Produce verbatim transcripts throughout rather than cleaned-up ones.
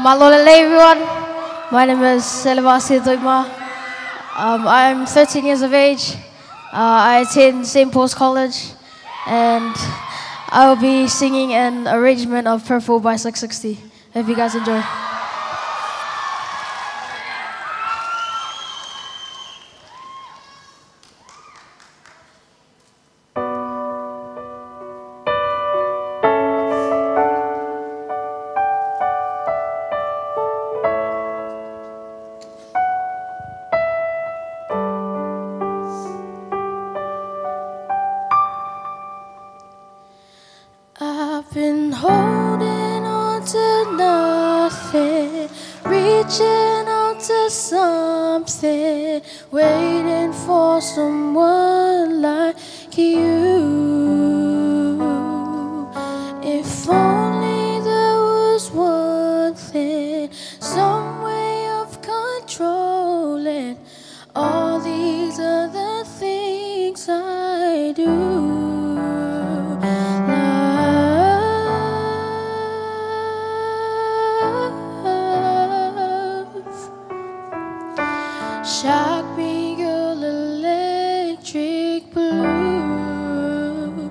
Malolele everyone, my name is Selevasio Tuima. Um, I'm thirteen years of age. Uh, I attend Saint Paul's College, and I will be singing an arrangement of Purple by six sixty. Hope you guys enjoy. I've been holding on to nothing, reaching out to something, waiting for someone like you. If only there was one thing, some way of controlling all these other things I do. Shock me, girl, electric blue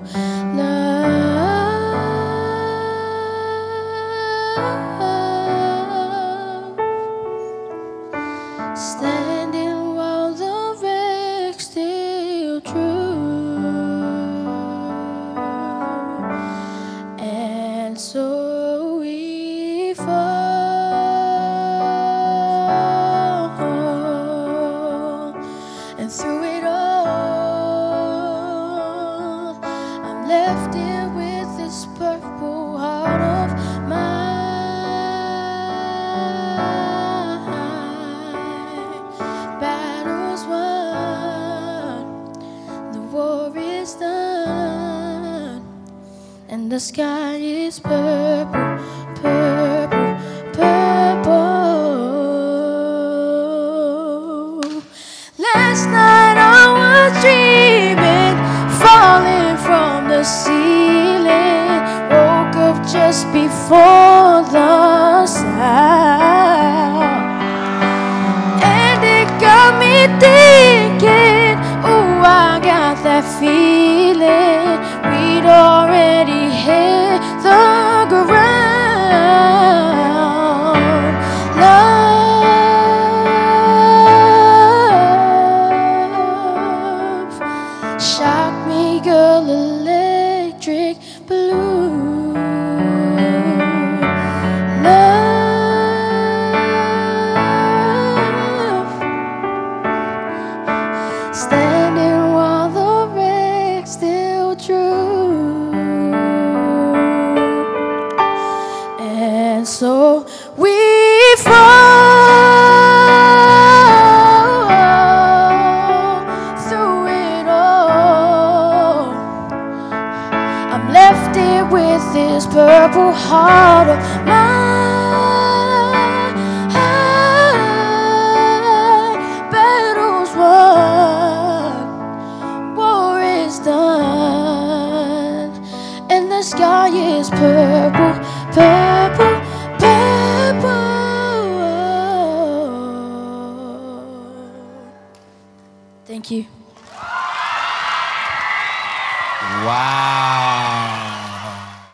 love, standing while the wreck's still true, and so we fall. And through it all, I'm left here with this purple heart of mine. Battles won, the war is done, and the sky is purple, purple, purple. Last night I was dreaming, falling from the ceiling. Woke up just before the sound, and it got me thinking, ooh, I got that feeling we'd already hit the ground. Love, shock me, girl, electric blue love, standing while the wreck's still true, and so we fall through it all. I'm left here with this purple heart of mine. Battles won, war is done, and the sky is purple, purple, purple. Thank you. Wow.